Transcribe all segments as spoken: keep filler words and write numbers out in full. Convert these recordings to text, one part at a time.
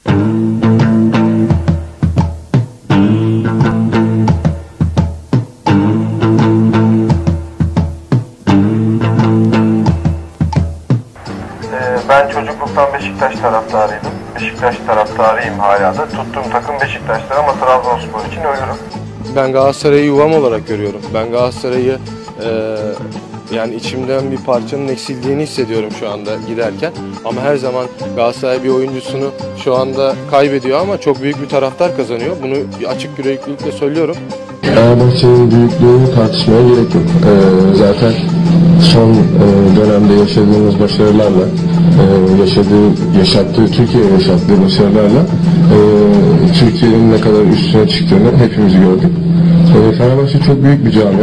Ben çocukluktan Beşiktaş taraftarıydım. Beşiktaş taraftarıyım hala da. Tuttuğum takım Beşiktaş'tır ama Trabzonspor için ölürüm. Ben Galatasaray'ı yuvam olarak görüyorum. Ben Galatasaray'ı e, yani içimden bir parçanın eksildiğini hissediyorum şu anda giderken. Ama her zaman Galatasaray bir oyuncusunu şu anda kaybediyor ama çok büyük bir taraftar kazanıyor. Bunu açık yüreklilikle söylüyorum. Fenerbahçe'nin büyüklüğünü tartışmaya gerek yok. Ee, zaten son e, dönemde yaşadığımız başarılarla, e, yaşadığı, yaşattığı, Türkiye'ye yaşattığı başarılarla e, Türkiye'nin ne kadar üstüne çıktığını hepimiz gördük. E, Fenerbahçe çok büyük bir camia.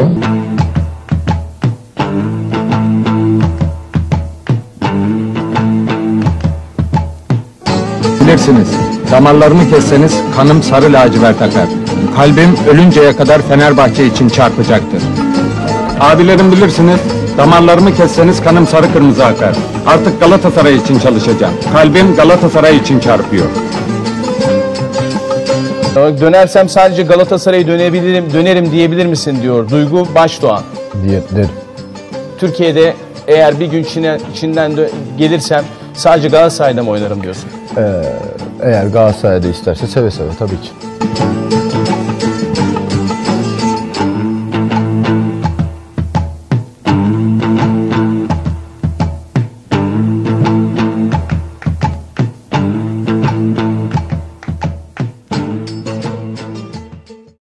Bilirsiniz, damarlarımı kesseniz kanım sarı lacivert akar. Kalbim ölünceye kadar Fenerbahçe için çarpacaktır. Abilerim bilirsiniz, damarlarımı kesseniz kanım sarı kırmızı akar. Artık Galatasaray için çalışacağım. Kalbim Galatasaray için çarpıyor. Dönersem sadece Galatasaray'a dönebilirim, dönerim diyebilir misin diyor Duygu Başdoğan. Diye, derim. Türkiye'de eğer bir gün içine, içinden gelirsem sadece Galatasaray'da mı oynarım diyorsun? Ee, eğer Galatasaray'da isterse seve seve tabii ki.